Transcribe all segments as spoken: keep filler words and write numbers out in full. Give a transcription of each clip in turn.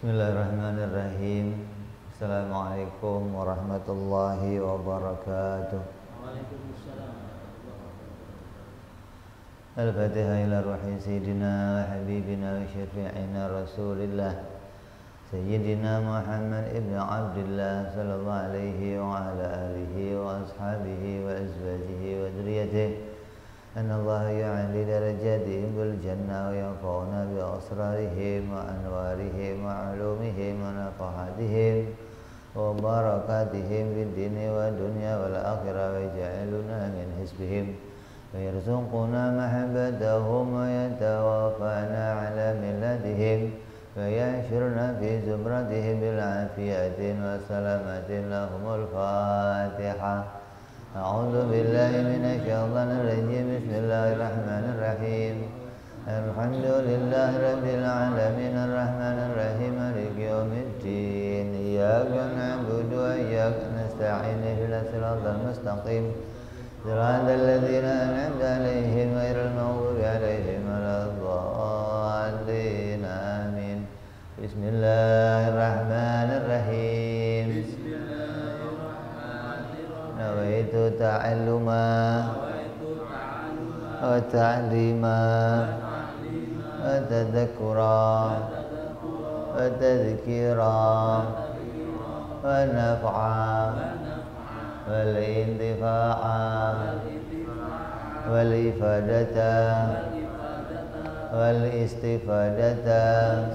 Bismillahirrahmanirrahim. Assalamualaikum warahmatullahi wabarakatuh. Waalaikumsalam. Al-Fatihah ila ruhi sayyidina wa habibina wa syafi'ina Rasulillah Sayyidina Muhammad ibn Abdullah sallallahu alaihi wa ala alihi wa ashabihi wa azwajihi wa dzurriyyatihi أن الله يعلي درجاتهم بالجنة وينفعنا بأسرارهم وأنوارهم وعلومهم ونفحاتهم وبركاتهم في الدين والدنيا والآخرة ويجعلنا من حزبهم ويرزقنا محبتهم ويتوفانا على ملتهم ويحشرنا في زمرتهم بالعافية والسلامة لهم الفاتحة. أعوذ بالله من الشيطان الرجيم. بسم الله الرحمن الرحيم. الحمد لله رب العالمين الرحمن الرحيم مالك يوم الدين إياك نعبد وإياك نستعين اهدنا الصراط المستقيم صراط الذين أنعمت عليهم غير المغضوب عليهم ولا الضالين آمين. بسم الله الرحمن الرحيم. Nawaitu ta'alluma wa ta'lima wa tadhakkura wa tadhkira wa naf'a wal intifa'a wal ifadata wal istifadata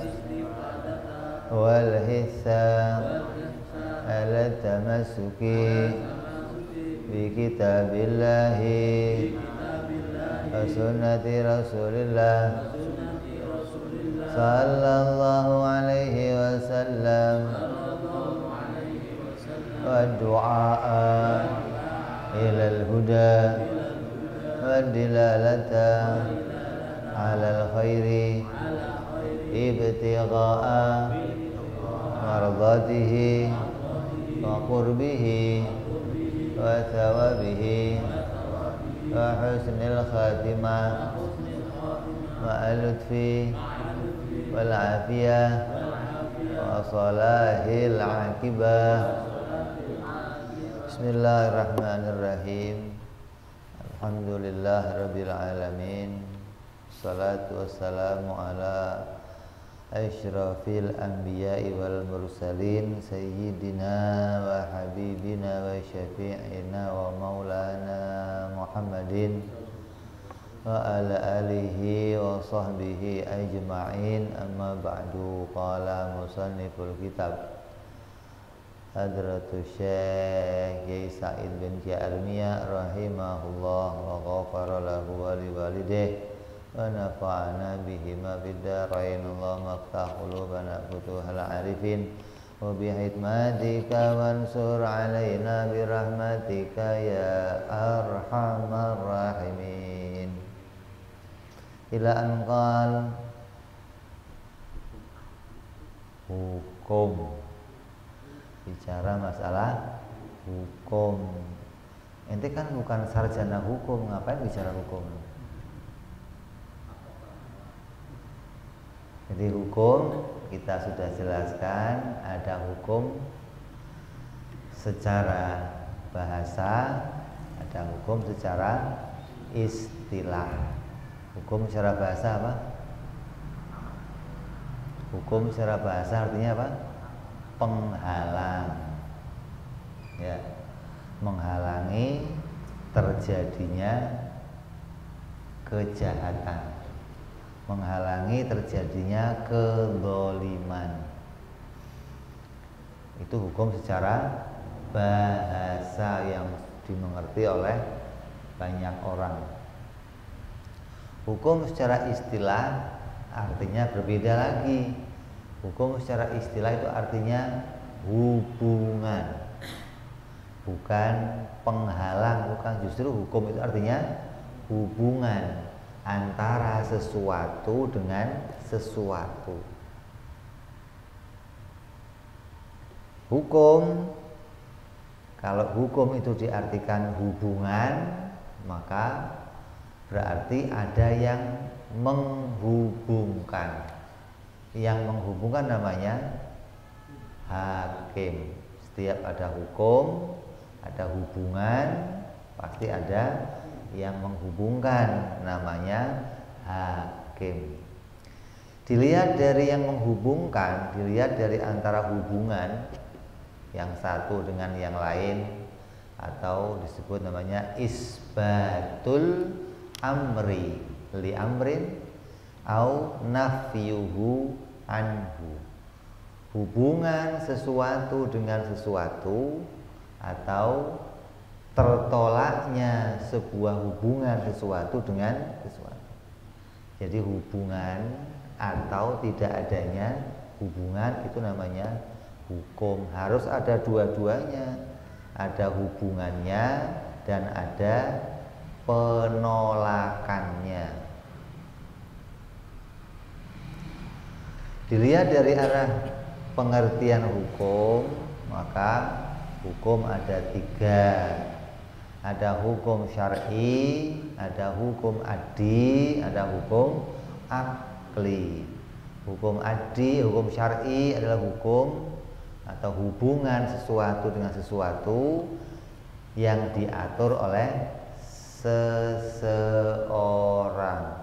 wal hissa ala tamassuki bi kitabillahi wa sunnati rasulillah sallallahu alaihi wasallam wa du'a ilal huda wa dilalata alal khairi ibtigha'a mardatihi wa qurbihi wa thawabihi wa husnil khatimah wa al-lutfi wal afiyah wa salahil aqibah. Bismillahirrahmanirrahim. Alhamdulillah rabbil alamin. Salatu wassalamu ala asyrafil anbiya'i wal mursalin sayyidina wa habibina wa syafi'ina wa maulana Muhammadin wa ala alihi wa sahbihi ajma'in. Amma ba'du. Qala musanniful kitab Hadratus Syekh Yai Sa'id bin Armiyah rahimahullah wa ghafara lahu wa liwalidayhi wa nafa'ana bihima fid dharain. Allahumma iftah qulubana futuhal arifin wa bihikmatika wansur alaina birahmatika ya arhamar rahimin. Ila anqal hukum, bicara masalah hukum. Ente kan bukan sarjana hukum, ngapain bicara hukum? Jadi hukum kita sudah jelaskan, ada hukum secara bahasa, ada hukum secara istilah. Hukum secara bahasa apa? Hukum secara bahasa artinya apa? Penghalang, ya, menghalangi terjadinya kejahatan, menghalangi terjadinya kezaliman. Itu hukum secara bahasa yang dimengerti oleh banyak orang. Hukum secara istilah artinya berbeda lagi. Hukum secara istilah itu artinya hubungan, bukan penghalang, bukan. Justru hukum itu artinya hubungan antara sesuatu dengan sesuatu. Hukum, kalau hukum itu diartikan hubungan, maka berarti ada yang menghubungkan. Yang menghubungkan namanya hakim. Setiap ada hukum, ada hubungan, pasti ada yang menghubungkan, namanya hakim. Dilihat dari yang menghubungkan, dilihat dari antara hubungan yang satu dengan yang lain, atau disebut namanya isbatul amri li amrin au nafyuhu anhu. Hubungan sesuatu dengan sesuatu atau tertolaknya sebuah hubungan sesuatu dengan sesuatu. Jadi hubungan atau tidak adanya hubungan itu namanya hukum. Harus ada dua-duanya, ada hubungannya dan ada penolakannya. Dilihat dari arah pengertian hukum, maka hukum ada tiga. Ada hukum syar'i, ada hukum adi, ada hukum akli. Hukum adi, hukum syar'i adalah hukum atau hubungan sesuatu dengan sesuatu yang diatur oleh seseorang.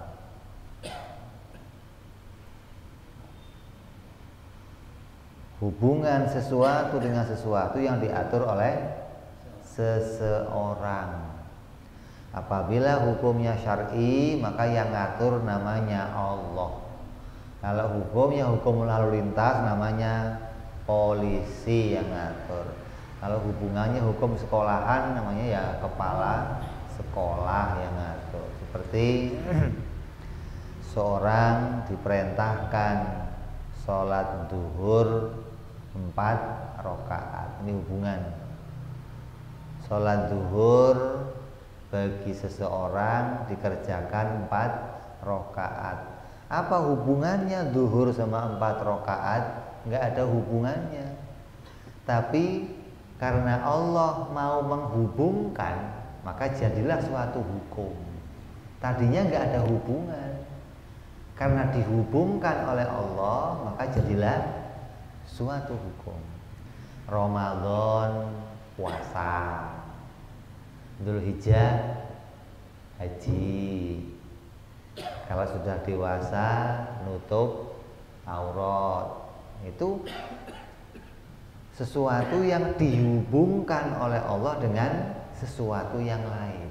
Hubungan sesuatu dengan sesuatu yang diatur oleh seseorang. Apabila hukumnya syar'i, maka yang ngatur namanya Allah. Kalau hukumnya hukum lalu lintas, namanya polisi yang ngatur. Kalau hubungannya hukum sekolahan, namanya ya kepala sekolah yang ngatur. Seperti seorang diperintahkan sholat duhur empat rakaat. Ini hubungan. Sholat duhur bagi seseorang dikerjakan empat rakaat. Apa hubungannya duhur sama empat rakaat? Enggak ada hubungannya. Tapi karena Allah mau menghubungkan, maka jadilah suatu hukum. Tadinya enggak ada hubungan. Karena dihubungkan oleh Allah, maka jadilah suatu hukum. Ramadan puasa, Dzulhijjah haji. Kalau sudah dewasa nutup aurat. Itu sesuatu yang dihubungkan oleh Allah dengan sesuatu yang lain.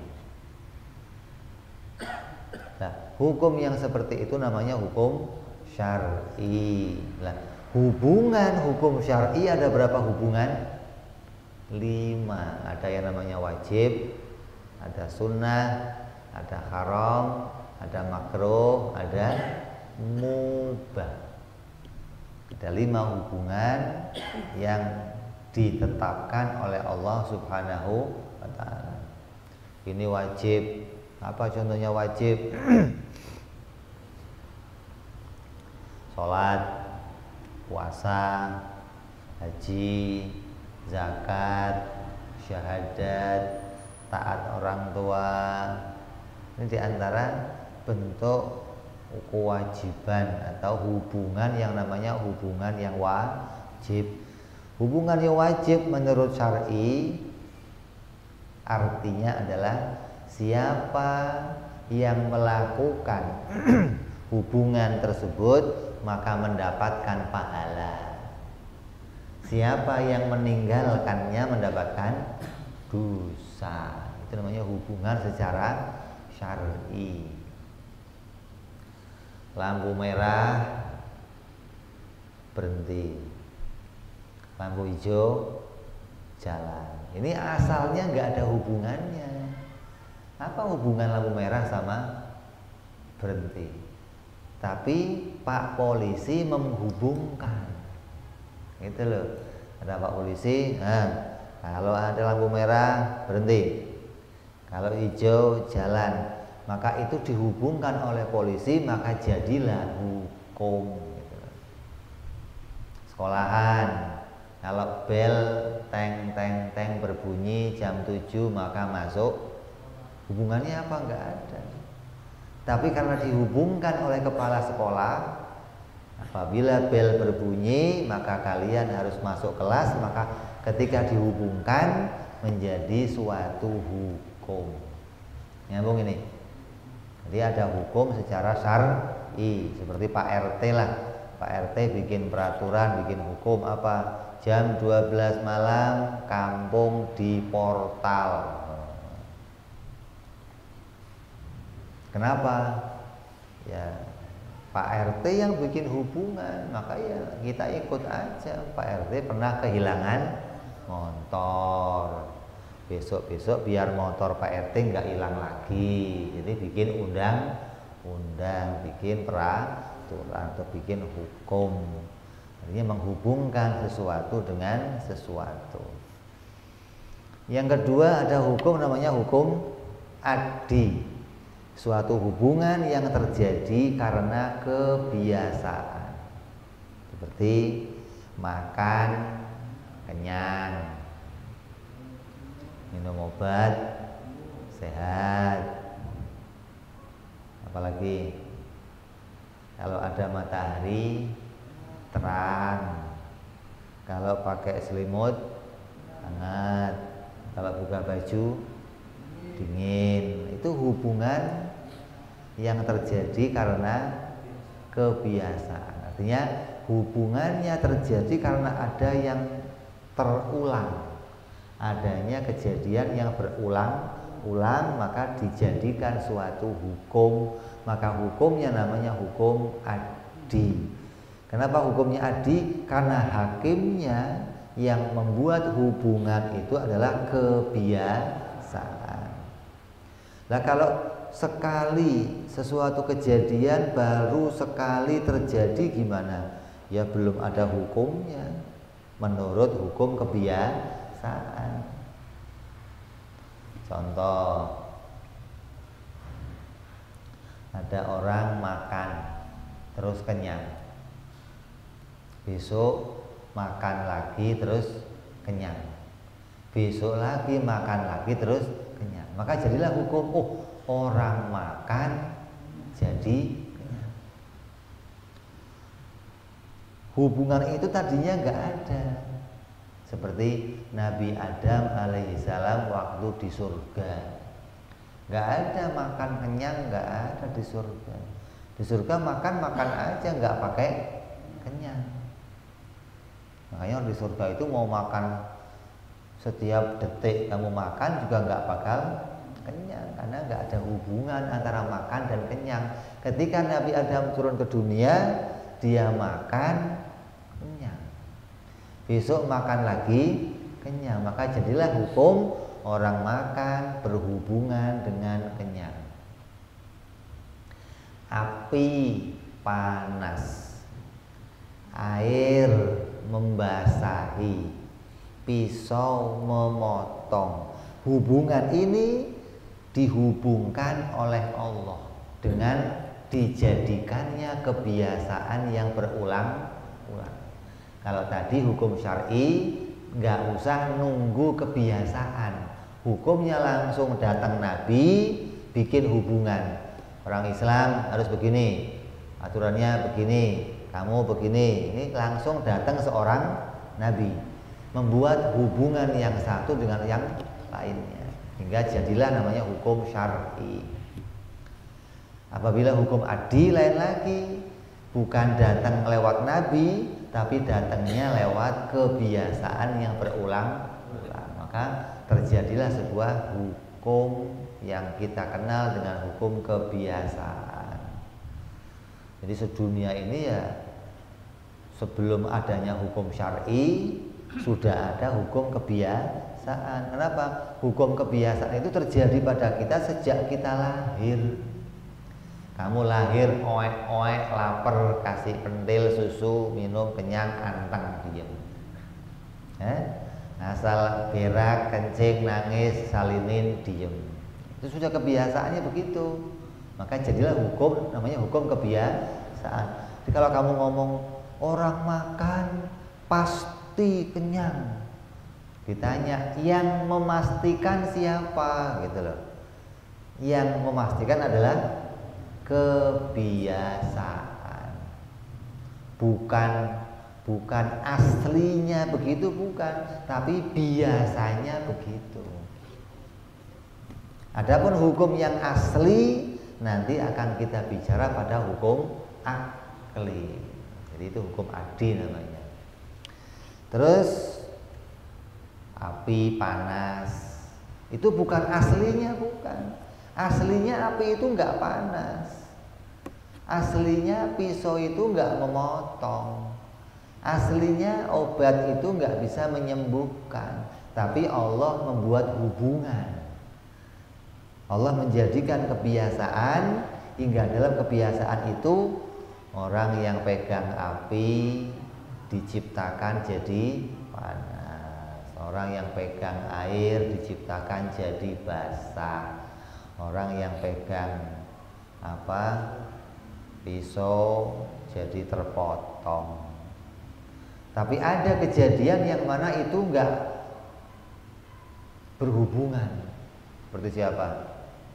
Nah, hukum yang seperti itu namanya hukum syar'i. Nah, hubungan hukum syar'i ada berapa hubungan? Lima. Ada yang namanya wajib, ada sunnah, ada haram, ada makruh, ada mubah. Ada lima hubungan yang ditetapkan oleh Allah Subhanahu wa ta'ala. Ini wajib. Apa contohnya wajib? Sholat, puasa, haji, zakat, syahadat, taat orang tua. Ini diantara bentuk kewajiban atau hubungan yang namanya hubungan yang wajib. Hubungan yang wajib menurut syar'i artinya adalah siapa yang melakukan hubungan tersebut maka mendapatkan pahala. Siapa yang meninggalkannya mendapatkan dosa. Itu namanya hubungan secara syar'i. Lampu merah berhenti, lampu hijau jalan. Ini asalnya nggak ada hubungannya. Apa hubungan lampu merah sama berhenti? Tapi Pak Polisi menghubungkan. Gitu loh. Ada Pak Polisi, nah, kalau ada lampu merah berhenti, kalau hijau jalan. Maka itu dihubungkan oleh polisi, maka jadilah hukum. Sekolahan, kalau bel teng teng teng berbunyi jam tujuh maka masuk. Hubungannya apa? Enggak ada. Tapi karena dihubungkan oleh kepala sekolah, Apabila bel berbunyi, maka kalian harus masuk kelas, maka ketika dihubungkan menjadi suatu hukum. Nyambung ini. Jadi ada hukum secara syar'i, seperti Pak R T lah. Pak R T bikin peraturan, bikin hukum apa? Jam dua belas malam kampung di portal. Kenapa? Ya Pak R T yang bikin hubungan, maka ya kita ikut aja. Pak R T pernah kehilangan motor. Besok-besok biar motor Pak R T nggak hilang lagi. Jadi bikin undang-undang, bikin peraturan atau bikin hukum. Artinya menghubungkan sesuatu dengan sesuatu. Yang kedua ada hukum namanya hukum adi. Suatu hubungan yang terjadi karena kebiasaan, seperti makan kenyang, minum obat sehat. Apalagi kalau ada matahari terang, kalau pakai selimut hangat, kalau buka baju dingin. Itu hubungan yang terjadi karena kebiasaan. Artinya hubungannya terjadi karena ada yang terulang, adanya kejadian yang berulang-ulang, maka dijadikan suatu hukum. Maka hukumnya namanya hukum adi. Kenapa hukumnya adi? Karena hakimnya yang membuat hubungan itu adalah kebiasaan. Nah kalau sekali sesuatu kejadian baru sekali terjadi gimana? Ya belum ada hukumnya menurut hukum kebiasaan. Contoh, ada orang makan terus kenyang, besok makan lagi terus kenyang, besok lagi makan lagi terus kenyang. Maka jadilah hukum, oh orang makan jadi kenyang. Hubungan itu tadinya nggak ada. Seperti Nabi Adam alaihissalam waktu di surga, nggak ada makan kenyang, nggak ada di surga. Di surga makan makan aja, nggak pakai kenyang. Makanya di surga itu mau makan setiap detik kamu makan juga nggak bakal kenyang, karena nggak ada hubungan antara makan dan kenyang. Ketika Nabi Adam turun ke dunia, dia makan kenyang, besok makan lagi kenyang. Maka jadilah hukum orang makan berhubungan dengan kenyang. Api panas, air membasahi, pisau memotong. Hubungan ini dihubungkan oleh Allah dengan dijadikannya kebiasaan yang berulang-ulang. Kalau tadi hukum syar'i nggak usah nunggu kebiasaan, hukumnya langsung datang Nabi bikin hubungan. Orang Islam harus begini, aturannya begini, kamu begini. Ini langsung datang seorang Nabi membuat hubungan yang satu dengan yang lainnya, hingga jadilah namanya hukum syar'i. Apabila hukum adi lain lagi, bukan datang lewat Nabi, tapi datangnya lewat kebiasaan yang berulang-ulang, maka terjadilah sebuah hukum yang kita kenal dengan hukum kebiasaan. Jadi sedunia ini ya sebelum adanya hukum syar'i sudah ada hukum kebiasaan. Kenapa? Hukum kebiasaan itu terjadi pada kita sejak kita lahir. Kamu lahir oek-oek, lapar, kasih pentil, susu, minum, kenyang, anteng, diam. Eh? Asal berak, kencing, nangis, salinin, diem. Itu sudah kebiasaannya begitu. Maka jadilah hukum, namanya hukum kebiasaan. Jadi kalau kamu ngomong orang makan pasti kenyang, ditanya yang memastikan siapa, gitu loh. Yang memastikan adalah kebiasaan. bukan bukan aslinya begitu, bukan, tapi biasanya begitu. Adapun hukum yang asli nanti akan kita bicara pada hukum akli. Jadi itu hukum adi namanya. Terus api panas itu bukan aslinya, bukan. Aslinya api itu enggak panas. Aslinya pisau itu enggak memotong. Aslinya obat itu enggak bisa menyembuhkan. Tapi Allah membuat hubungan. Allah menjadikan kebiasaan, hingga dalam kebiasaan itu orang yang pegang api diciptakan jadi panas. Orang yang pegang air diciptakan jadi basah. Orang yang pegang apa pisau jadi terpotong. Tapi ada kejadian yang mana itu enggak berhubungan. Seperti siapa?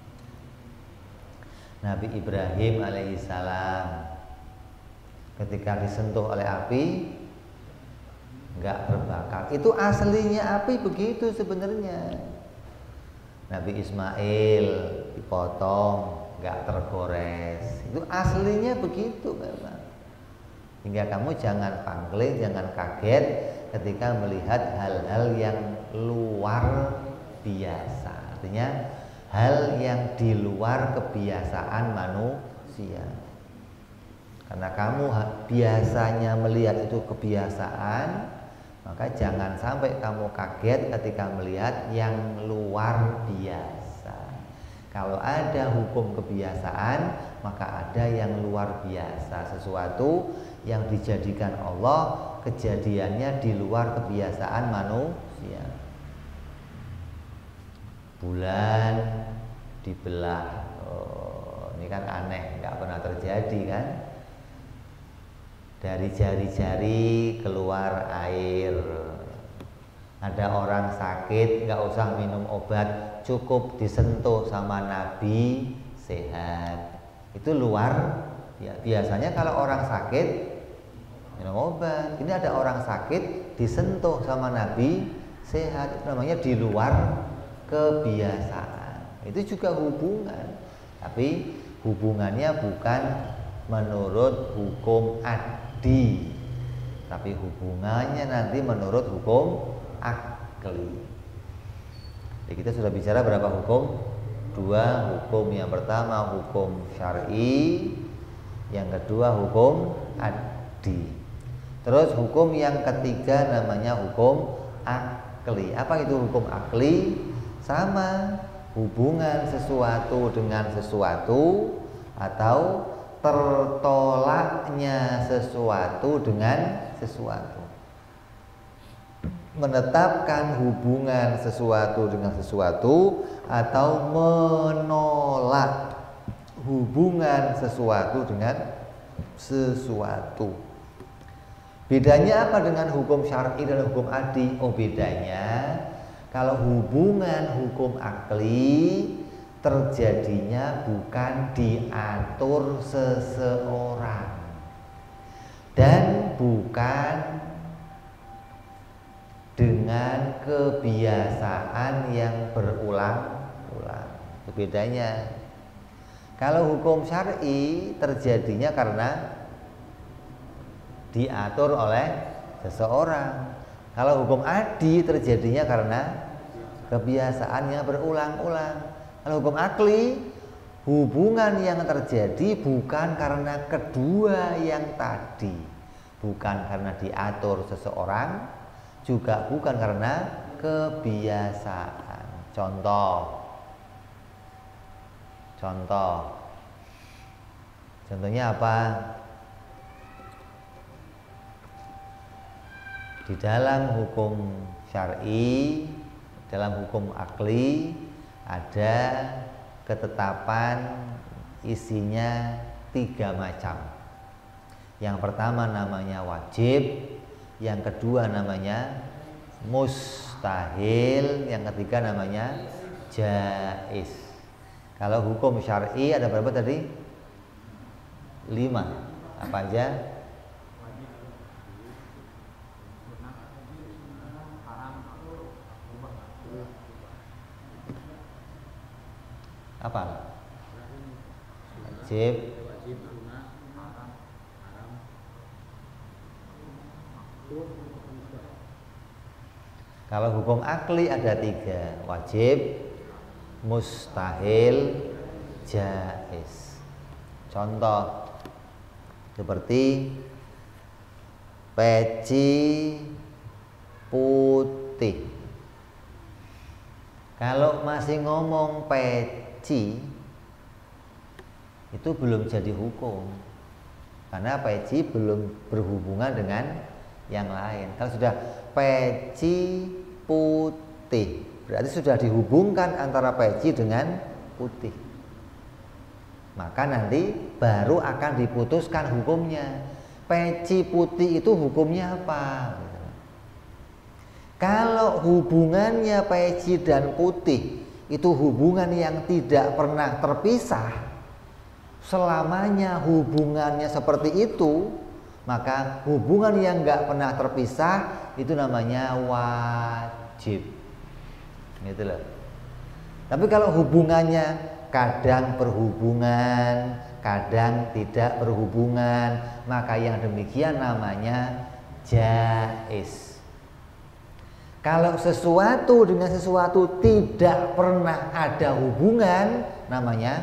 Nabi Ibrahim alaihissalam ketika disentuh oleh api enggak terbakar. Itu aslinya api begitu sebenarnya. Nabi Ismail dipotong enggak tergores. Itu aslinya begitu memang. Hingga kamu jangan pangling, jangan kaget ketika melihat hal-hal yang luar biasa. Artinya hal yang di luar kebiasaan manusia. Karena kamu biasanya melihat itu kebiasaan, maka jangan sampai kamu kaget ketika melihat yang luar biasa. Kalau ada hukum kebiasaan, maka ada yang luar biasa. Sesuatu yang dijadikan Allah kejadiannya di luar kebiasaan manusia. Bulan dibelah, oh, ini kan aneh, nggak pernah terjadi kan? Dari jari-jari keluar air. Ada orang sakit, nggak usah minum obat, cukup disentuh sama Nabi sehat. Itu luar ya. Biasanya kalau orang sakit minum obat. Ini ada orang sakit disentuh sama Nabi sehat. Itu namanya di luar kebiasaan. Itu juga hubungan, tapi hubungannya bukan menurut hukum adi, tapi hubungannya nanti menurut hukum akli. Jadi kita sudah bicara berapa hukum? Dua hukum. Yang pertama hukum syar'i, yang kedua hukum adi. Terus hukum yang ketiga namanya hukum akli. Apa itu hukum akli? Sama, hubungan sesuatu dengan sesuatu atau tertolaknya sesuatu dengan sesuatu. Menetapkan hubungan sesuatu dengan sesuatu atau menolak hubungan sesuatu dengan sesuatu. Bedanya apa dengan hukum syar'i dan hukum adi? Oh, bedanya kalau hubungan hukum akli terjadinya bukan diatur seseorang dan bukan dengan kebiasaan yang berulang-ulang. Itu bedanya. Kalau hukum syar'i terjadinya karena diatur oleh seseorang. Kalau hukum adi terjadinya karena kebiasaan yang berulang-ulang. Kalau hukum akli, hubungan yang terjadi bukan karena kedua yang tadi, bukan karena diatur seseorang, juga bukan karena kebiasaan. Contoh, contoh, contohnya apa? Di dalam hukum syar'i, dalam hukum akli ada ketetapan isinya tiga macam. Yang pertama namanya wajib, yang kedua namanya mustahil, yang ketiga namanya jaiz. Kalau hukum syar'i ada berapa tadi? Lima. Apa aja? Apa? Wajib. Kalau hukum akli ada tiga, wajib, mustahil, jaiz. Contoh seperti peci putih. Kalau masih ngomong peci itu belum jadi hukum, karena peci belum berhubungan dengan yang lain. Kalau sudah peci putih, berarti sudah dihubungkan antara peci dengan putih. Maka nanti baru akan diputuskan hukumnya. Peci putih itu hukumnya apa? Kalau hubungannya peci dan putih itu hubungan yang tidak pernah terpisah, selamanya hubungannya seperti itu, maka hubungan yang nggak pernah terpisah itu namanya wajib. Gitu loh. Tapi kalau hubungannya kadang berhubungan, kadang tidak berhubungan, maka yang demikian namanya jaiz. Kalau sesuatu dengan sesuatu tidak pernah ada hubungan, namanya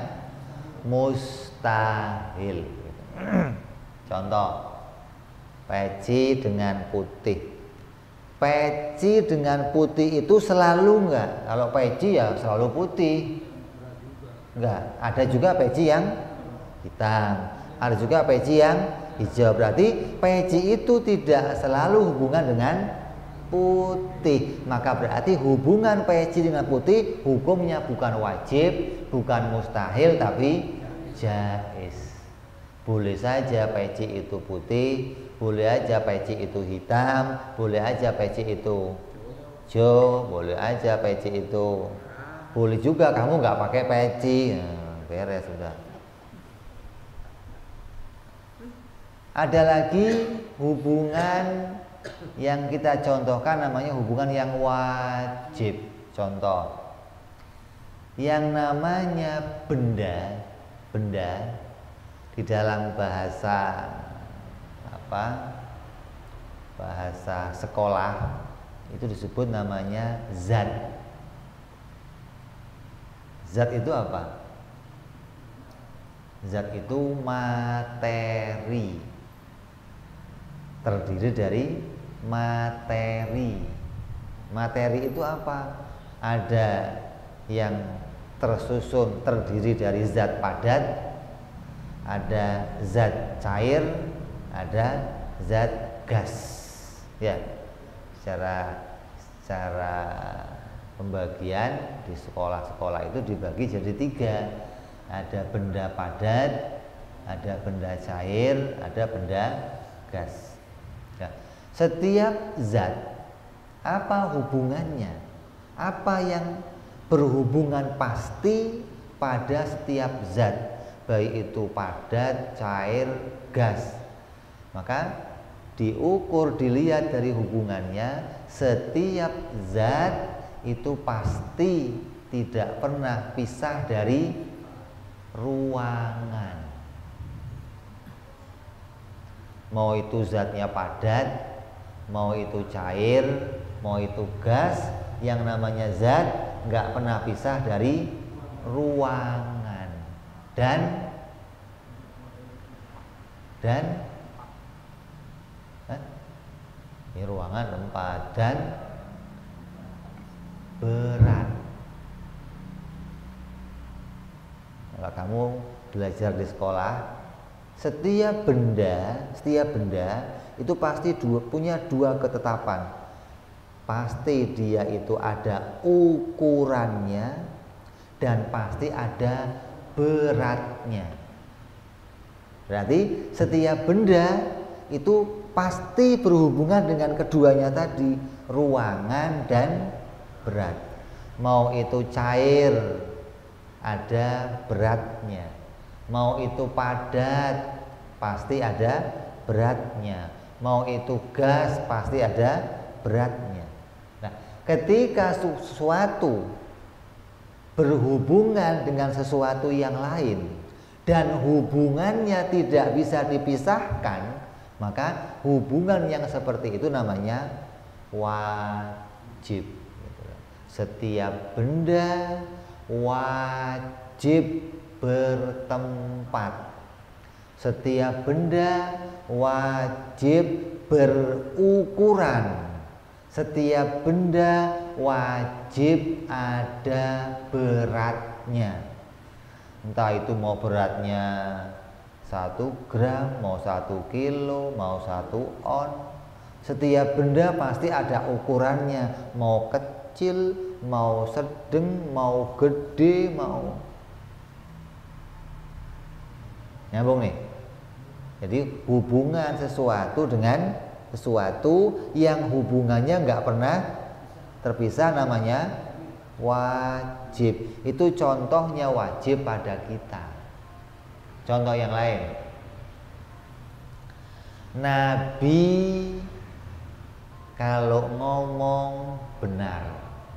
mustahil. Contoh, peci dengan putih. Peci dengan putih itu selalu enggak? Kalau peci ya selalu putih. Enggak, ada juga peci yang hitam, ada juga peci yang hijau. Berarti peci itu tidak selalu hubungan dengan putih. Maka berarti hubungan peci dengan putih hukumnya bukan wajib, bukan mustahil, tapi jaiz. Boleh saja peci itu putih, boleh aja peci itu hitam, boleh aja peci itu hijau, boleh aja peci itu, boleh juga kamu nggak pakai peci, nah, beres sudah. Ada lagi hubungan yang kita contohkan namanya hubungan yang wajib. Contoh, yang namanya benda, benda di dalam bahasa apa? Bahasa sekolah itu disebut namanya zat. Zat itu apa? Zat itu materi. Terdiri dari materi. Materi itu apa? Ada yang tersusun terdiri dari zat padat, ada zat cair, ada zat gas. Ya, secara secara pembagian di sekolah-sekolah itu dibagi jadi tiga. Ada benda padat, ada benda cair, ada benda gas. Ya. Setiap zat, apa hubungannya? Apa yang berhubungan pasti pada setiap zat? Baik itu padat, cair, gas. Maka diukur, dilihat dari hubungannya. Setiap zat itu pasti tidak pernah pisah dari ruangan. Mau itu zatnya padat, mau itu cair, mau itu gas, yang namanya zat nggak pernah pisah dari ruangan. Dan dan eh, ini ruangan tempat dan berat. Kalau kamu belajar di sekolah, setiap benda, setiap benda itu pasti dua, punya dua ketetapan. Pasti dia itu ada ukurannya dan pasti ada beratnya. Berarti setiap benda itu pasti berhubungan dengan keduanya tadi, ruangan dan berat. Mau itu cair, ada beratnya. Mau itu padat, pasti ada beratnya. Mau itu gas, pasti ada beratnya. Nah, ketika sesuatu berhubungan dengan sesuatu yang lain dan hubungannya tidak bisa dipisahkan, maka hubungan yang seperti itu namanya wajib. Setiap benda wajib bertempat. Setiap benda wajib berukuran. Setiap benda wajib ada beratnya. Entah itu mau beratnya satu gram, mau satu kilo, mau satu on. Setiap benda pasti ada ukurannya. Mau kecil, mau sedang, mau gede, mau. Nyambung nih. Jadi hubungan sesuatu dengan sesuatu yang hubungannya nggak pernah terpisah namanya wajib. Itu contohnya wajib pada kita. Contoh yang lain, Nabi kalau ngomong benar,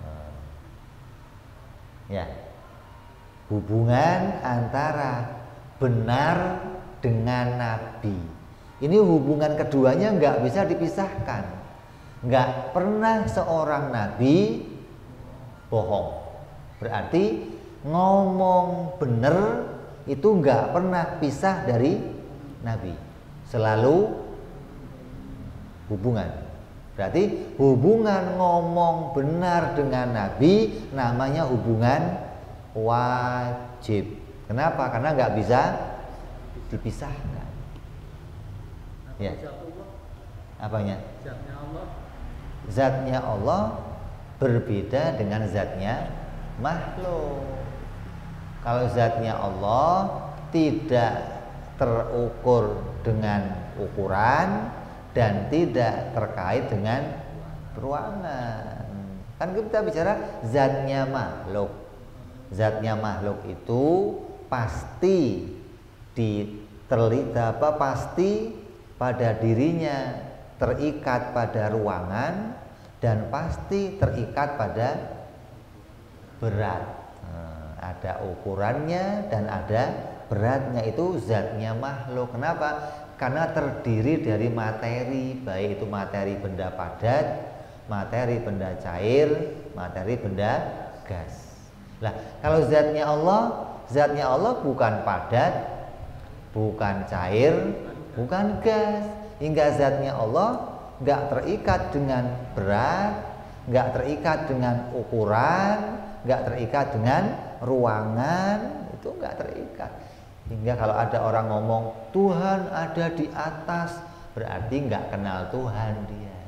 ya, hubungan antara benar dengan Nabi. Ini hubungan keduanya nggak bisa dipisahkan. Nggak pernah seorang Nabi bohong. Berarti ngomong benar itu nggak pernah pisah dari Nabi. Selalu hubungan. Berarti hubungan ngomong benar dengan Nabi namanya hubungan wajib. Kenapa? Karena nggak bisa dipisahkan. Ya. Apanya? Zatnya Allah. Zatnya Allah berbeda dengan zatnya makhluk. Kalau zatnya Allah tidak terukur dengan ukuran dan tidak terkait dengan ruangan. Kan kita bicara zatnya makhluk. Zatnya makhluk itu pasti diterlihat apa pasti pada dirinya terikat pada ruangan dan pasti terikat pada berat. Nah, ada ukurannya dan ada beratnya, itu zatnya makhluk. Kenapa? Karena terdiri dari materi, baik itu materi benda padat, materi benda cair, materi benda gas. Lah, kalau zatnya Allah, zatnya Allah bukan padat, bukan cair, bukan gas. Hingga zatnya Allah nggak terikat dengan berat, nggak terikat dengan ukuran, nggak terikat dengan ruangan, itu nggak terikat. Hingga kalau ada orang ngomong Tuhan ada di atas, berarti nggak kenal Tuhan dia.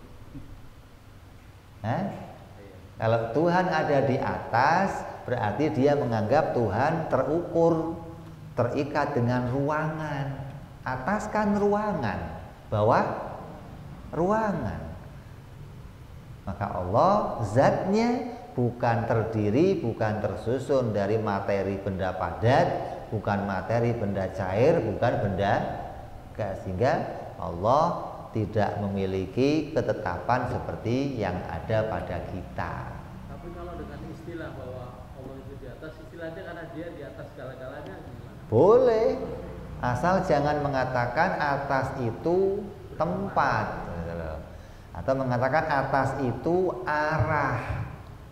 Hah? Kalau Tuhan ada di atas, berarti dia menganggap Tuhan terukur, terikat dengan ruangan. Atas kan ruangan, bawah ruangan. Maka Allah zatnya bukan terdiri, bukan tersusun dari materi benda padat, bukan materi benda cair, bukan benda gas. Sehingga Allah tidak memiliki ketetapan seperti yang ada pada kita. Tapi kalau dengan istilah bahwa Allah itu di atas, istilahnya karena dia di atas segala-galanya gimana? Boleh, asal jangan mengatakan atas itu tempat, atau mengatakan atas itu arah.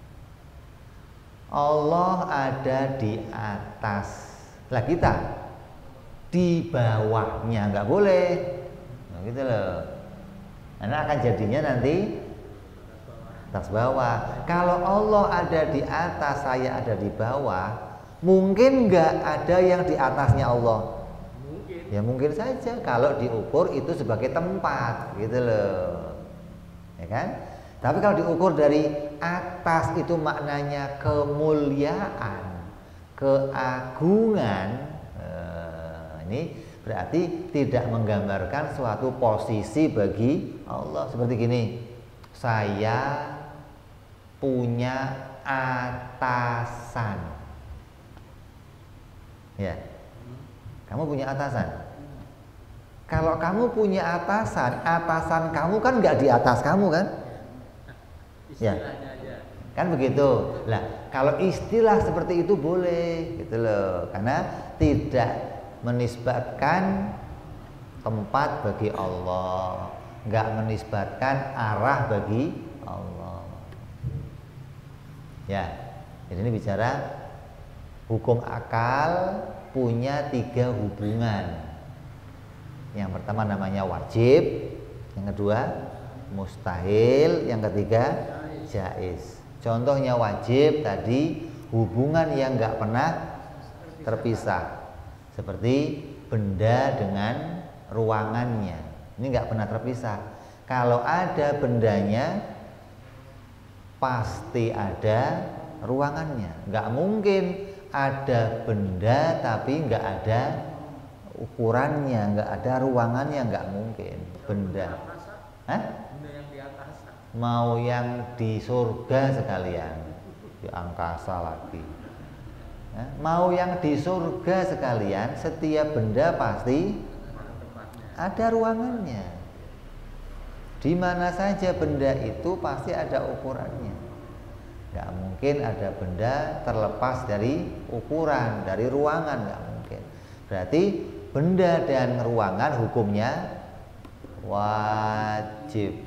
Allah ada di atas, lah kita di bawahnya nggak boleh, nah, gitu loh. Karena akan jadinya nanti atas bawah. Kalau Allah ada di atas, saya ada di bawah, mungkin nggak ada yang di atasnya Allah. Ya mungkin saja kalau diukur itu sebagai tempat, gitu loh, ya kan? Tapi kalau diukur dari atas itu maknanya kemuliaan, keagungan, eh, ini berarti tidak menggambarkan suatu posisi bagi Allah. Seperti gini, saya punya atasan, ya. Kamu punya atasan. Kalau kamu punya atasan, atasan kamu kan nggak di atas kamu kan? Istilahnya Ya. aja. Kan begitu. Lah, kalau istilah seperti itu boleh gitu loh. Karena tidak menisbatkan tempat bagi Allah, enggak menisbatkan arah bagi Allah. Ya. Jadi ini bicara hukum akal punya tiga hubungan. Yang pertama namanya wajib, yang kedua mustahil, yang ketiga jaiz. Contohnya wajib tadi hubungan yang nggak pernah terpisah, seperti benda dengan ruangannya. Ini nggak pernah terpisah. Kalau ada bendanya, pasti ada ruangannya. Nggak mungkin ada benda tapi nggak ada ukurannya, nggak ada ruangannya, nggak mungkin. Benda, hah? Benda yang di angkasa. Mau yang di surga sekalian, di angkasa lagi. Hah? Mau yang di surga sekalian, setiap benda pasti ada ruangannya. Di mana saja benda itu pasti ada ukurannya. Nggak mungkin ada benda terlepas dari ukuran, dari ruangan, nggak mungkin. Berarti benda dan ruangan hukumnya wajib.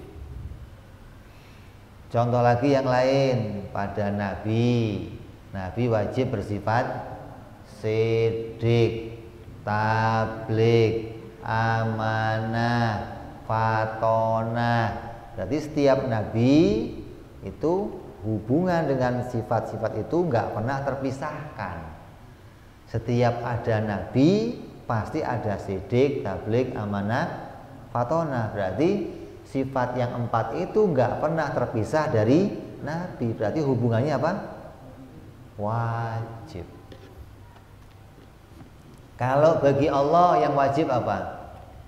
Contoh lagi yang lain, pada Nabi, Nabi wajib bersifat sidik, tabligh, amanah, fatonah. Berarti setiap Nabi itu hubungan dengan sifat-sifat itu nggak pernah terpisahkan. Setiap ada Nabi pasti ada sidik, tabligh, amanah, fatonah. Berarti sifat yang empat itu nggak pernah terpisah dari Nabi. Berarti hubungannya apa? Wajib. Kalau bagi Allah yang wajib apa?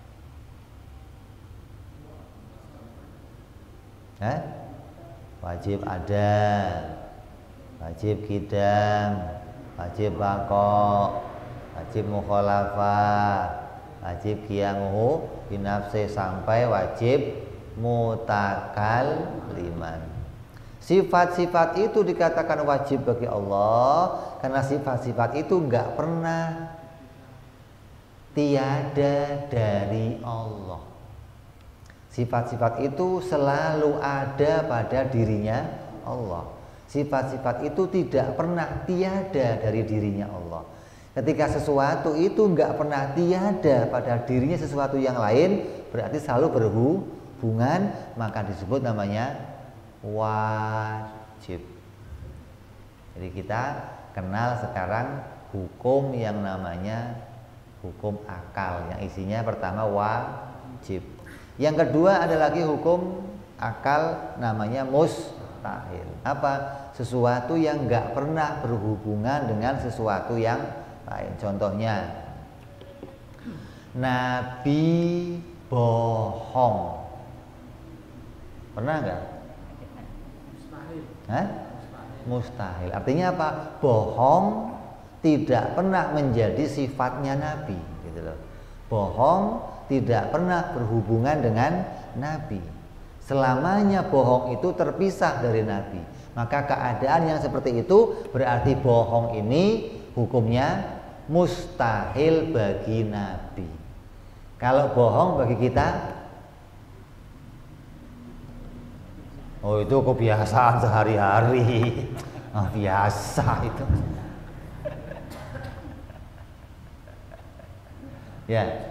Hah? Wajib ada, wajib kidam, wajib bako, wajib mukhalafah, wajib qiyamuhu binafsi, sampai wajib mutakalliman. Sifat-sifat itu dikatakan wajib bagi Allah karena sifat-sifat itu enggak pernah tiada dari Allah. Sifat-sifat itu selalu ada pada dirinya Allah. Sifat-sifat itu tidak pernah tiada dari dirinya Allah. Ketika sesuatu itu enggak pernah tiada pada dirinya sesuatu yang lain, berarti selalu berhubungan, maka disebut namanya wajib. Jadi kita kenal sekarang hukum yang namanya hukum akal, yang isinya pertama wajib. Yang kedua ada lagi hukum akal namanya mustahil. Apa? Sesuatu yang enggak pernah berhubungan dengan sesuatu yang lain. Contohnya Nabi bohong. Pernah enggak? Mustahil. Hah? Mustahil. Artinya apa? Bohong tidak pernah menjadi sifatnya Nabi, gitu loh. Bohong tidak pernah berhubungan dengan Nabi. Selamanya bohong itu terpisah dari Nabi. Maka keadaan yang seperti itu berarti bohong ini hukumnya mustahil bagi Nabi. Kalau bohong bagi kita, oh itu kebiasaan sehari-hari. Oh, biasa itu. Ya.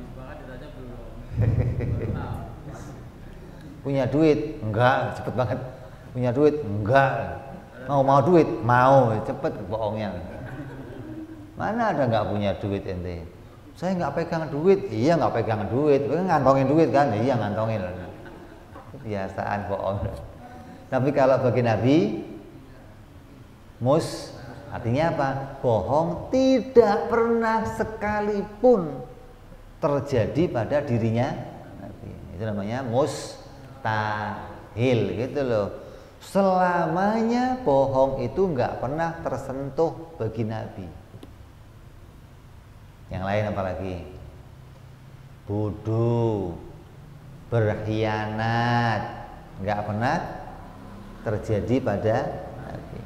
Punya duit? Enggak, cepet banget. Punya duit? Enggak. Mau mau duit? Mau, cepet bohongnya. Mana ada nggak punya duit ente? Saya nggak pegang duit. Iya nggak pegang duit. Ngantongin duit kan? Iya ngantongin. Kebiasaan bohong. Tapi kalau bagi Nabi, mus artinya apa? Bohong tidak pernah sekalipun terjadi pada dirinya Nabi. Itu namanya mustahil, gitu loh. Selamanya bohong itu nggak pernah tersentuh bagi Nabi. Yang lain apa lagi? Bodoh, berkhianat, nggak pernah terjadi pada Nabi.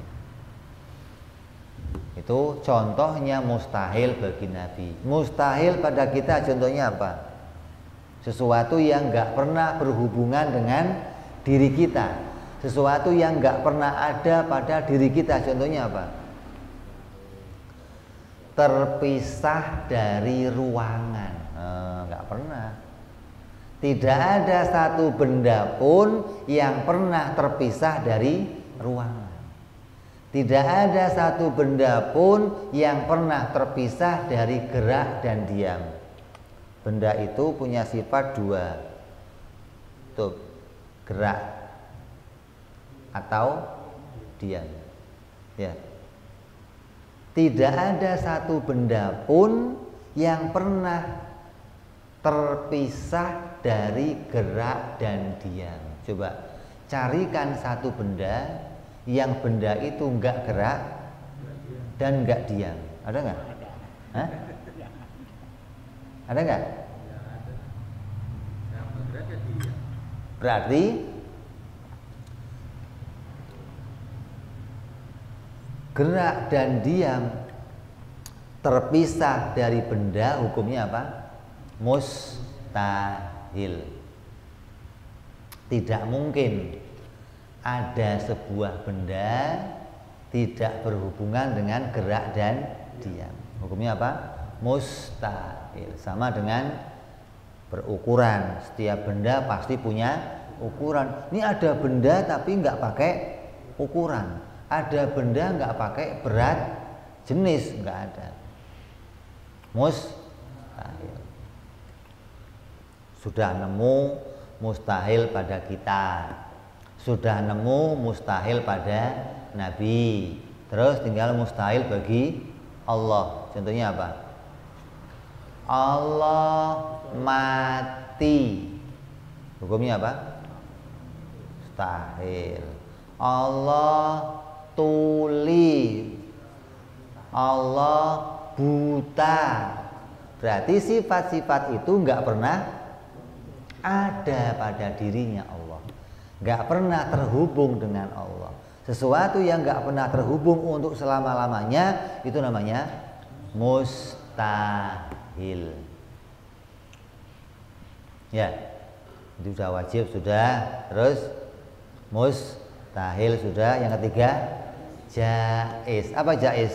Itu contohnya mustahil bagi Nabi. Mustahil pada kita contohnya apa? Sesuatu yang nggak pernah berhubungan dengan diri kita, sesuatu yang nggak pernah ada pada diri kita. Contohnya apa? Terpisah dari ruangan, eh, nggak pernah. Tidak ada satu benda pun yang pernah terpisah dari ruangan. Tidak ada satu benda pun yang pernah terpisah dari gerak dan diam. Benda itu punya sifat dua, tuh, gerak atau diam. Ya. Tidak ada satu benda pun yang pernah terpisah dari gerak dan diam. Coba carikan satu benda yang benda itu enggak gerak dan enggak diam. Ada enggak? Hah? Ada enggak? Berarti gerak dan diam terpisah dari benda, hukumnya apa? Mustahil. Tidak mungkin ada sebuah benda tidak berhubungan dengan gerak dan diam. Hukumnya apa? Mustahil. Sama dengan berukuran. Setiap benda pasti punya ukuran. Ini ada benda tapi nggak pakai ukuran. Ada benda nggak pakai berat jenis, nggak ada. Mustahil. Sudah nemu mustahil pada kita, sudah nemu mustahil pada Nabi, terus tinggal mustahil bagi Allah. Contohnya apa? Allah mati, hukumnya apa? Mustahil. Allah tuli, Allah buta. Berarti sifat-sifat itu nggak pernah ada pada dirinya Allah, nggak pernah terhubung dengan Allah. Sesuatu yang nggak pernah terhubung untuk selama-lamanya itu namanya mustahil. Ya, itu sudah wajib sudah. Terus mustahil sudah. Yang ketiga jaiz. Apa jaiz?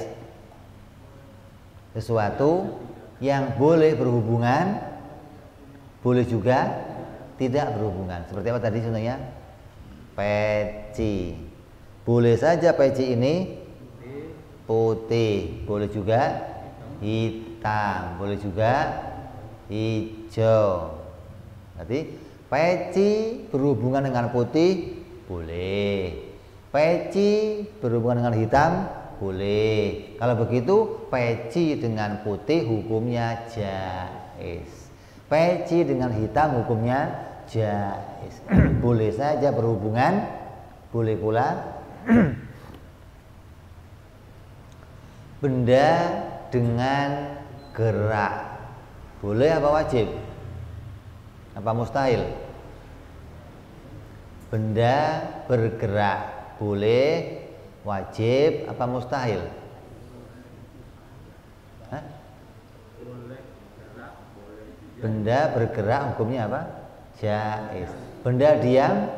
Sesuatu yang boleh berhubungan, boleh juga tidak berhubungan. Seperti apa tadi contohnya? Peci. Boleh saja peci ini putih, boleh juga hitam, boleh juga hijau. Berarti peci berhubungan dengan putih boleh, peci berhubungan dengan hitam boleh. Kalau begitu peci dengan putih hukumnya jaiz, peci dengan hitam hukumnya jaiz. Boleh saja berhubungan, boleh pula benda dengan gerak. Boleh apa wajib? Apa mustahil? Benda bergerak boleh, wajib apa mustahil? Hah? Benda bergerak hukumnya apa? Jaiz. Benda diam?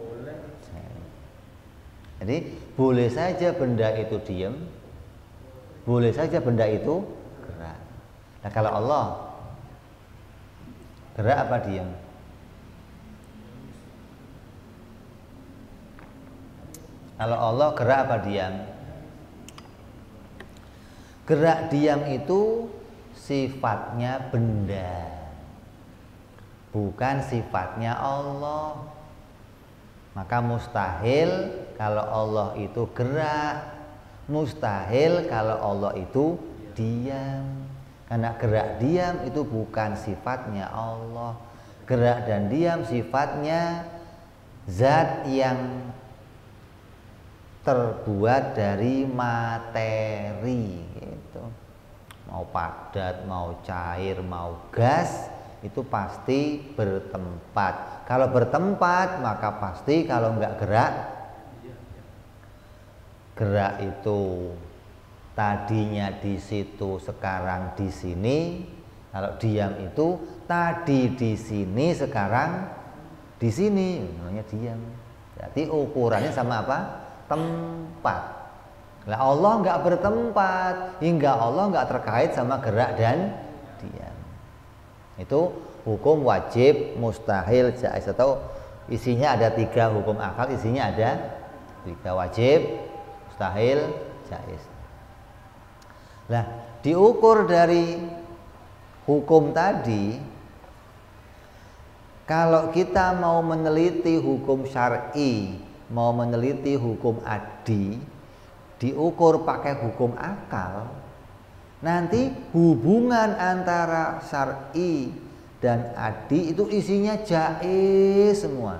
Jadi boleh saja benda itu diam, boleh saja benda itu gerak. Nah kalau Allah gerak apa diam? Kalau Allah gerak apa diam? Gerak diam itu sifatnya benda, bukan sifatnya Allah. Maka mustahil kalau Allah itu gerak, mustahil kalau Allah itu diam. Karena gerak diam itu bukan sifatnya Allah. Gerak dan diam sifatnya zat yang terbuat dari materi gitu. Mau padat, mau cair, mau gas, itu pasti bertempat. Kalau bertempat maka pasti kalau nggak gerak gerak itu tadinya di situ sekarang di sini. Kalau diam itu tadi di sini sekarang di sini, namanya diam. Berarti ukurannya sama apa? Tempat. Lah Allah nggak bertempat, hingga Allah nggak terkait sama gerak dan diam. Itu hukum wajib, mustahil, jaiz, atau isinya ada tiga hukum akal, isinya ada tiga: wajib, mustahil, jaiz. Nah, diukur dari hukum tadi, kalau kita mau meneliti hukum syar'i, mau meneliti hukum adi, diukur pakai hukum akal, nanti hubungan antara syar'i dan adi itu isinya jaiz semua.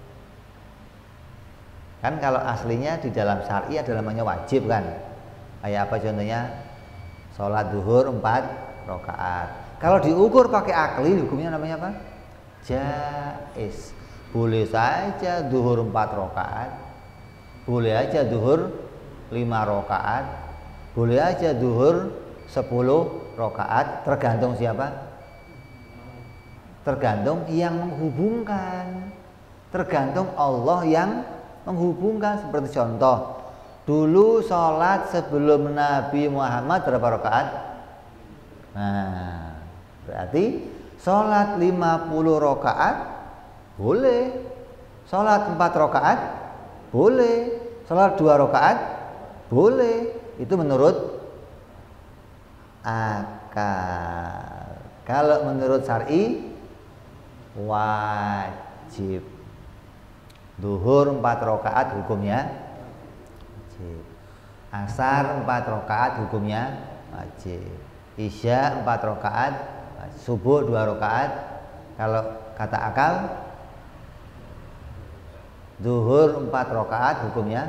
Kan kalau aslinya di dalam syar'i ada namanya wajib kan. Kayak apa contohnya? Sholat duhur empat rakaat. Kalau diukur pakai akli, hukumnya namanya apa? Jaiz. Boleh saja duhur empat rakaat, boleh aja duhur lima rakaat, boleh aja duhur sepuluh rakaat, tergantung siapa? Tergantung yang menghubungkan, tergantung Allah yang menghubungkan. Seperti contoh, dulu sholat sebelum Nabi Muhammad berapa rakaat? Nah, berarti sholat lima puluh rakaat boleh, sholat empat rakaat boleh, sholat dua rakaat boleh. Itu menurut akal. Kalau menurut syar'i wajib. Duhur empat rakaat hukumnya wajib. Asar empat rakaat hukumnya wajib. Isya empat rakaat, subuh dua rakaat. Kalau kata akal, zuhur empat rakaat hukumnya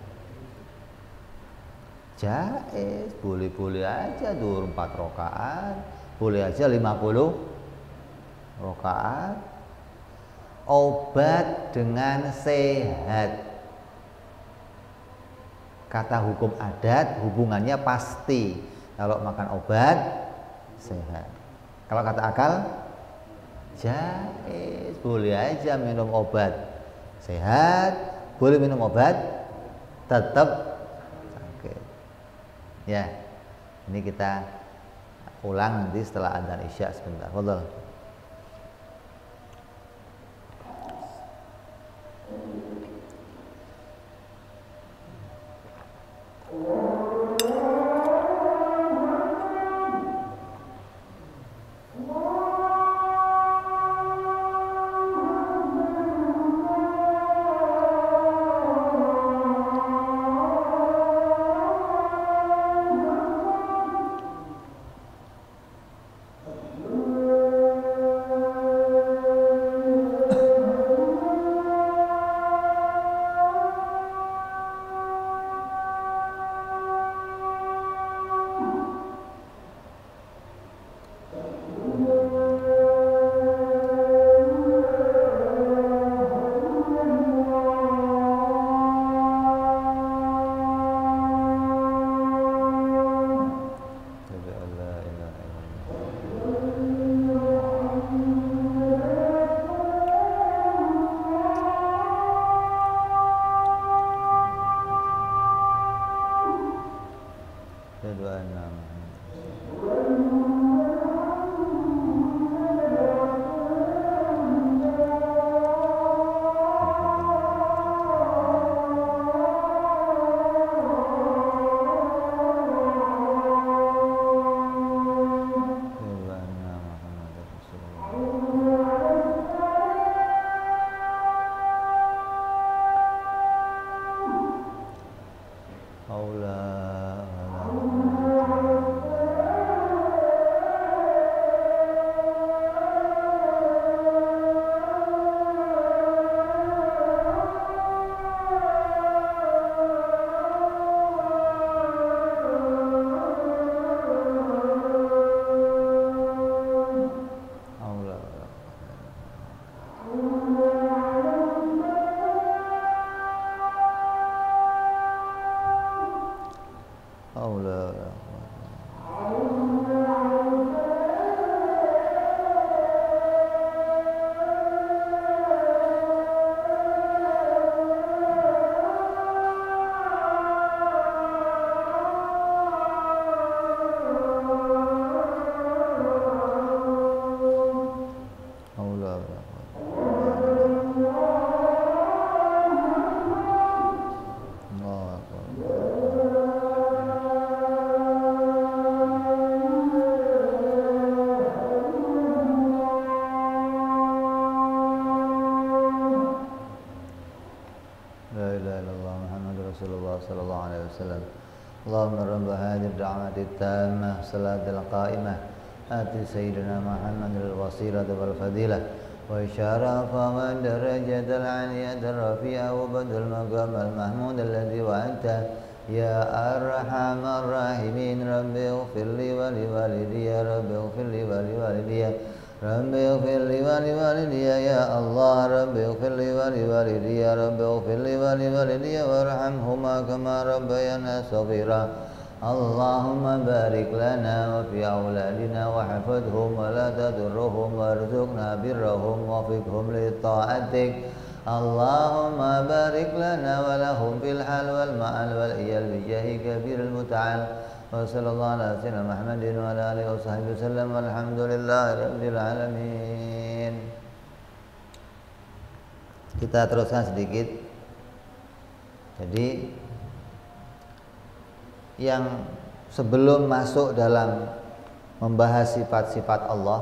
jaiz. Boleh-boleh aja zuhur empat rakaat, boleh aja lima puluh rakaat. Obat dengan sehat, kata hukum adat hubungannya pasti. Kalau makan obat sehat. Kalau kata akal jaiz, boleh aja minum obat sehat, boleh minum obat tetap sakit. Ya, ini kita ulang nanti setelah adzan isya sebentar. Fadhal. sallallahu alaihi wasallam. Allahumma rabb hadhihi ad-da'wati at-tammah salatil qa'imah ati sayyidina Muhammadil wasilata wal fadilah wa isyarafa wa darajatal 'aliyatir rafi'ah wa badal maqamal mahmud alladhi wa'ata ya arhamar rahimin rabbi ighfir li wa li walidayya rabbi ighfir li wa li walidayya rabbi ighfir li wa li walidayya ya Allah rabbi ighfir li wa li walidayya rabbi ighfir li wa li walidayya warhamhuma kama rabbayana shaghira. Allahumma barik lana wa fi auladina wa hafidhum wa la tadurruhum warzuqna birrahum wa fiqhum li ta'atik. Allahumma barik lana wa lahum fil hal wal ma'al wal iyal bi jahi kabiril muta'al. Wa sallallahu ala sayyidina Muhammadin wa ala alihi wa sahbihi wasallam walhamdulillahi rabbil alamin. Kita teruskan sedikit. Jadi yang sebelum masuk dalam membahas sifat-sifat Allah,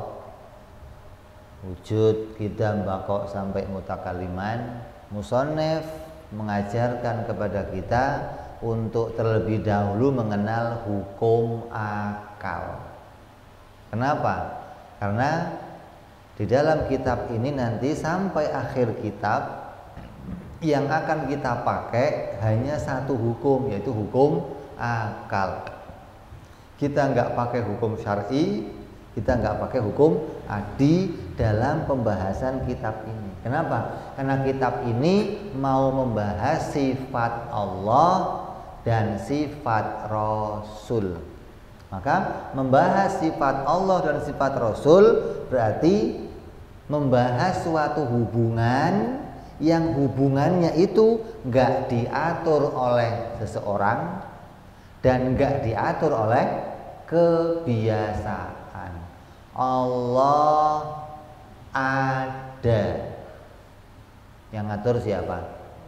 wujud, qidam, baqa sampai mutakaliman, musannif mengajarkan kepada kita untuk terlebih dahulu mengenal hukum akal. Kenapa? Karena di dalam kitab ini nanti sampai akhir kitab yang akan kita pakai hanya satu hukum, yaitu hukum akal. Kita nggak pakai hukum syar'i, kita nggak pakai hukum adi dalam pembahasan kitab ini. Kenapa? Karena kitab ini mau membahas sifat Allah dan sifat Rasul. Maka membahas sifat Allah dan sifat Rasul berarti membahas suatu hubungan yang hubungannya itu nggak diatur oleh seseorang dan nggak diatur oleh kebiasaan. Allah ada. Yang ngatur siapa?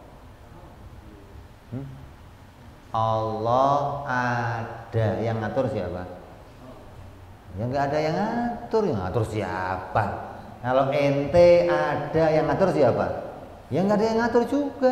Hmm? Allah ada. Yang ngatur siapa? Ya nggak ada yang ngatur. Yang ngatur siapa? Kalau ente ada, yang ngatur siapa? Ya nggak ada yang ngatur juga.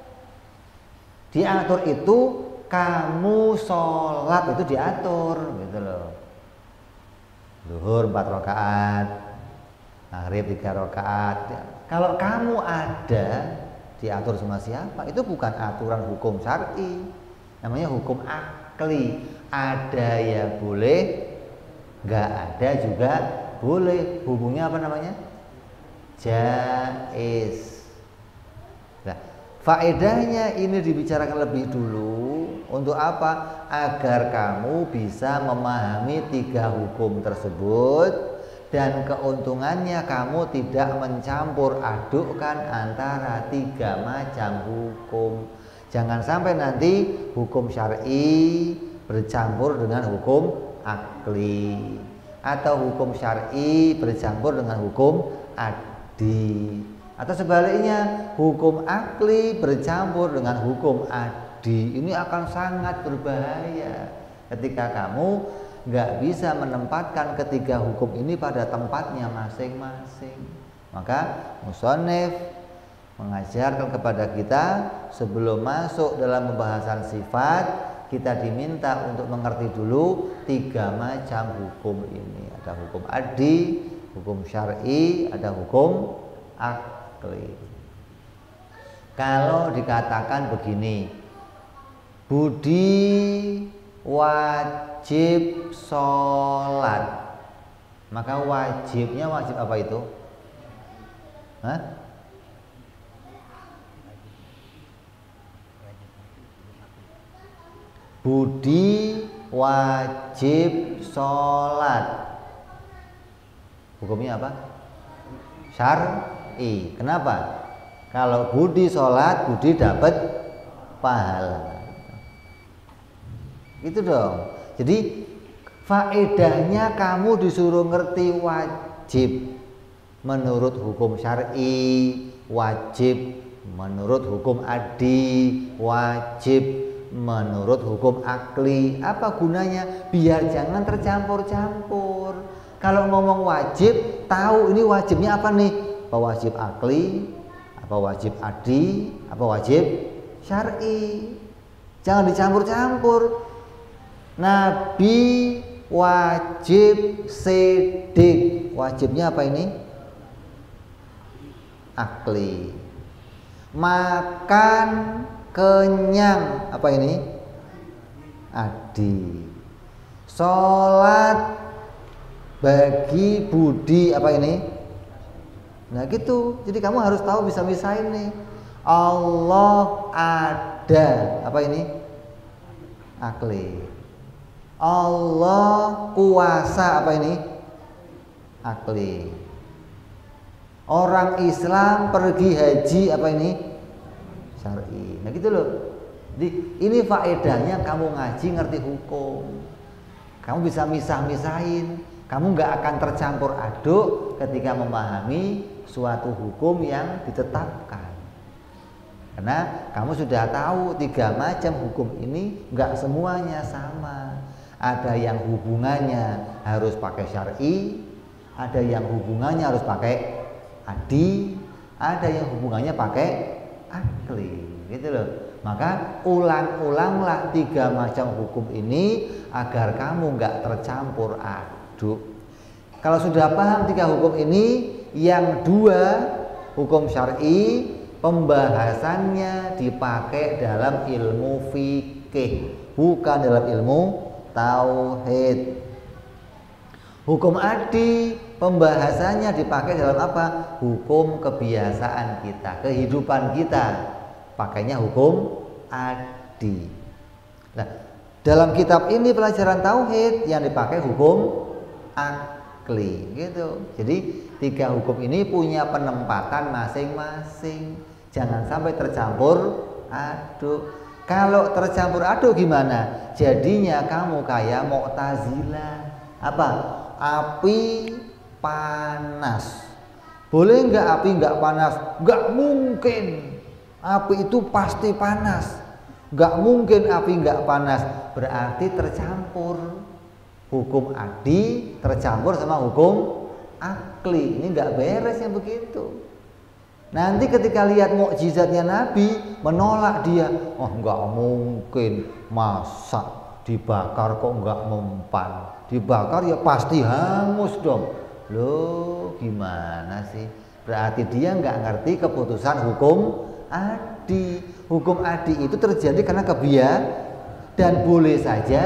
Diatur itu kamu sholat itu diatur gitu loh. Zuhur empat rakaat, maghrib tiga rakaat. Kalau kamu ada, diatur sama siapa? Itu bukan aturan hukum syar'i, namanya hukum akli. Ada ya boleh, nggak ada juga boleh. Hubungnya apa namanya? Jaiz. Nah, faedahnya ini dibicarakan lebih dulu. Untuk apa? Agar kamu bisa memahami tiga hukum tersebut dan keuntungannya kamu tidak mencampur adukkan antara tiga macam hukum. Jangan sampai nanti hukum syar'i bercampur dengan hukum akli atau hukum syar'i bercampur dengan hukum adi, atau sebaliknya hukum akli bercampur dengan hukum adi. Ini akan sangat berbahaya ketika kamu nggak bisa menempatkan ketiga hukum ini pada tempatnya masing-masing. Maka musannif mengajarkan kepada kita sebelum masuk dalam pembahasan sifat, kita diminta untuk mengerti dulu tiga macam hukum ini. Ada hukum adi, hukum syar'i, ada hukum akli. Kalau dikatakan begini, Budi wajib sholat, maka wajibnya wajib apa itu? Hah? Budi wajib sholat, hukumnya apa? Syar'i. Kenapa? Kalau budi sholat, budi dapat pahala. Itu dong. Jadi faedahnya kamu disuruh ngerti wajib menurut hukum syar'i, wajib menurut hukum adi, wajib menurut hukum akli. Apa gunanya? Biar jangan tercampur-campur. Kalau ngomong wajib, tahu ini wajibnya apa nih? Apa wajib akli, apa wajib adi, apa wajib syar'i. Jangan dicampur-campur. Nabi wajib sidik. Wajibnya apa ini? Akli. Makan kenyang, apa ini? Adi. Sholat bagi budi, apa ini? Nah gitu. Jadi kamu harus tahu, bisa misahin nih. Allah ada, apa ini? Akli. Allah kuasa, apa ini? Akli. Orang Islam pergi haji, apa ini? Syar'i. Nah gitu loh. Jadi ini faedahnya kamu ngaji ngerti hukum. Kamu bisa misah-misahin. Kamu nggak akan tercampur aduk ketika memahami suatu hukum yang ditetapkan. Karena kamu sudah tahu tiga macam hukum ini nggak semuanya sama. Ada yang hubungannya harus pakai syar'i, ada yang hubungannya harus pakai adi, ada yang hubungannya pakai akli, gitu loh. Maka ulang-ulanglah tiga macam hukum ini agar kamu nggak tercampur aduk. Kalau sudah paham tiga hukum ini, yang dua hukum syar'i pembahasannya dipakai dalam ilmu fikih, bukan dalam ilmu tauhid. Hukum adi pembahasannya dipakai dalam apa? Hukum kebiasaan kita, kehidupan kita. Pakainya hukum adi. Nah, dalam kitab ini pelajaran tauhid yang dipakai hukum akli, gitu. Jadi tiga hukum ini punya penempatan masing-masing. Jangan sampai tercampur aduk. Kalau tercampur aduk gimana? Jadinya kamu kayak Mu'tazilah. Apa? Api panas. Boleh nggak api nggak panas? Nggak mungkin. Api itu pasti panas. Nggak mungkin api nggak panas. Berarti tercampur. Hukum adi tercampur sama hukum akli. Ini nggak beres yang begitu. Nanti ketika lihat mukjizatnya Nabi, menolak dia. Oh nggak mungkin. Masa dibakar kok nggak mempan? Dibakar ya pasti hangus dong. Loh gimana sih? Berarti dia nggak ngerti keputusan hukum adi. Hukum adi itu terjadi karena kebiasaan dan boleh saja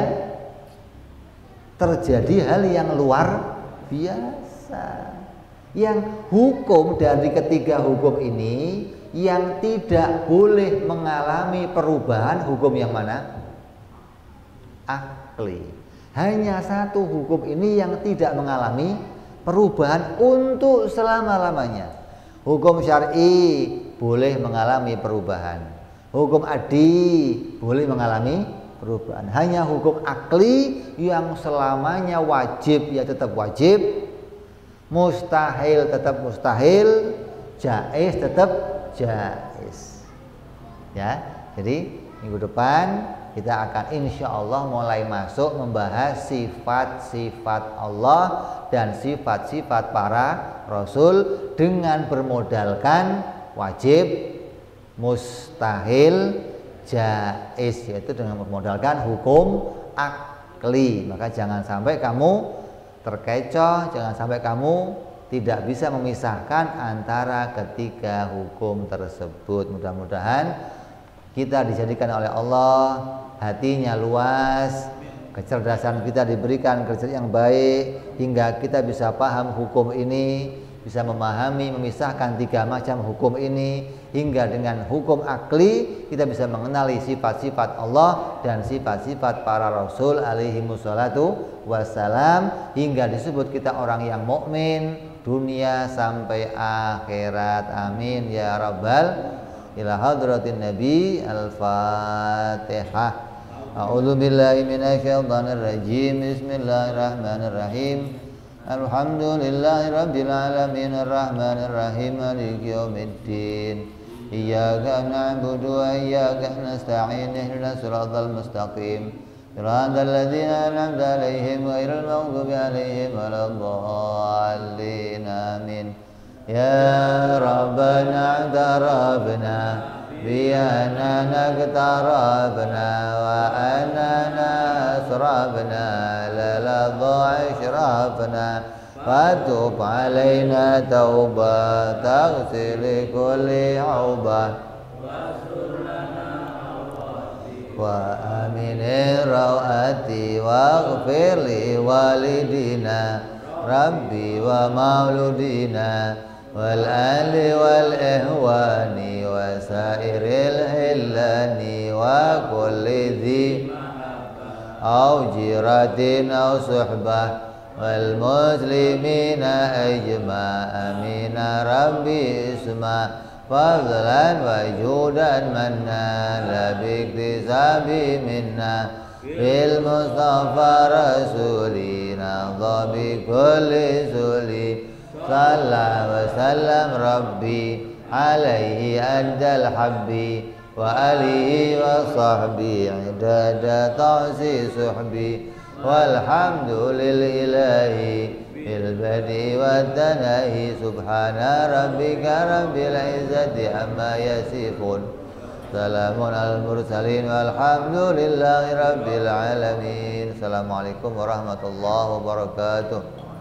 terjadi hal yang luar biasa. Yang hukum dari ketiga hukum ini yang tidak boleh mengalami perubahan hukum yang mana? Akli. Hanya satu hukum ini yang tidak mengalami perubahan untuk selama-lamanya. Hukum syar'i boleh mengalami perubahan. Hukum adi boleh mengalami perubahan. Hanya hukum akli yang selamanya wajib ya tetap wajib, mustahil tetap mustahil, jaiz tetap jaiz. Ya, jadi minggu depan kita akan insya Allah mulai masuk membahas sifat-sifat Allah dan sifat-sifat para Rasul dengan bermodalkan wajib, mustahil, jaiz, yaitu dengan bermodalkan hukum akli. Maka jangan sampai kamu terkecoh, jangan sampai kamu tidak bisa memisahkan antara ketiga hukum tersebut. Mudah-mudahan kita dijadikan oleh Allah hatinya luas, kecerdasan kita diberikan kecerdasan yang baik hingga kita bisa paham hukum ini, bisa memahami, memisahkan tiga macam hukum ini, hingga dengan hukum akli kita bisa mengenali sifat-sifat Allah dan sifat-sifat para Rasul alaihi wassalatu wassalam, hingga disebut kita orang yang mukmin dunia sampai akhirat. Amin ya rabbal ila hadratin nabi. Al-Fatihah. A'udzu billahi minasyaitonir rajim. Bismillahirrahmanirrahim. Alhamdulillahi rabbil alamin arrahmanir rahim maliki yaumiddin. Iyyaka na'budu wa iyyaka nasta'in ihdinas siratal mustaqim. Siratal ladzina an'amta 'alaihim ghairil maghdubi 'alaihim waladdallin. Amin. يا ربنا اعترفنا بأننا اقتربنا وأننا أسرفنا للضع إشرافنا فتب علينا توبة تغسل كل عوبة وآمن الروآت واغفر لوالدينا ربي ومولودينا والآل والإهوان وسائر الهلان وكل ذي أو جيرة أو صحبة والمسلمين أجمع أمين ربي اسمع فضلا وجودا منا لا باكتساب منا بالمصطفى رسولنا بكل سولي صلى وسلم ربي عليه أدى الحب وآله وصحبه عداد طعسي صحبي والحمد للإله في البدء والتناهي سبحان ربك رب العزة عما يصفون سلام على المرسلين والحمد لله رب العالمين. Assalamualaikum warahmatullahi wabarakatuh.